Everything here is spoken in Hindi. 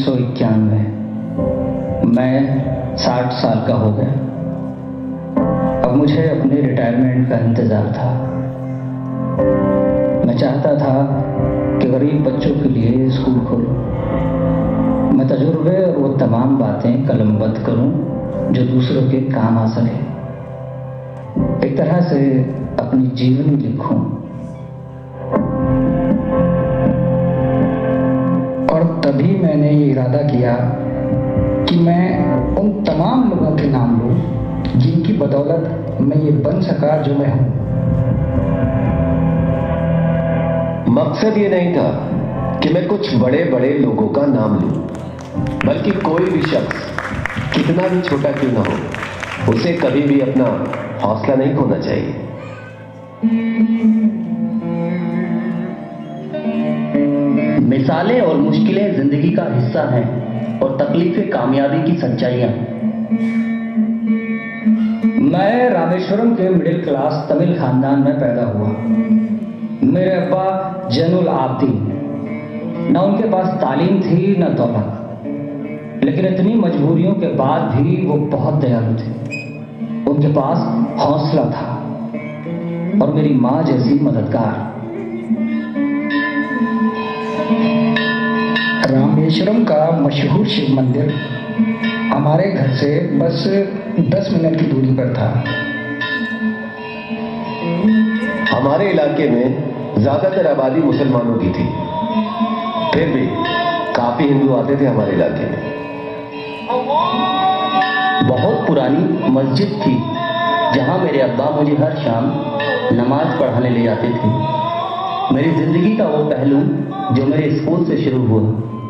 1991 मैं 60 साल का हो गया। अब मुझे अपने रिटायरमेंट का इंतज़ार था। मैं चाहता था कि गरीब बच्चों के लिए स्कूल खोलूं। मैं तजुर्बे और वो तमाम बातें कलमबद्ध करूं जो दूसरों के काम आ सके। एक तरह से अपनी जीवनी लिखूं। और तभी मैंने ये इरादा किया कि मैं उन तमाम लोगों के नाम लूं जिनकी बदौलत मैं ये बन सका जो मैं हूं। मकसद ये नहीं था कि मैं कुछ बड़े बड़े लोगों का नाम लूं, बल्कि कोई भी शख्स कितना भी छोटा क्यों ना हो, उसे कभी भी अपना हौसला नहीं खोना चाहिए। मिसालें और मुश्किलें जिंदगी का हिस्सा हैं और तकलीफें कामयाबी की सच्चाइयां। मैं रामेश्वरम के मिडिल क्लास तमिल खानदान में पैदा हुआ। मेरे अब्बा जैनुल आब्दीन, ना उनके पास तालीम थी ना दौलत, लेकिन इतनी मजबूरियों के बाद भी वो बहुत दयालु थे। उनके पास हौसला था और मेरी माँ जैसी मददगार। रामेश्वरम का मशहूर शिव मंदिर हमारे घर से बस 10 मिनट की दूरी पर था। हमारे इलाके में ज्यादातर आबादी मुसलमानों की थी, फिर भी काफी हिंदू आते थे हमारे इलाके में। बहुत पुरानी मस्जिद थी जहां मेरे अब्बा मुझे हर शाम नमाज पढ़ाने ले जाते थे। मेरी जिंदगी का वो पहलू जो मेरे स्कूल से शुरू हुआ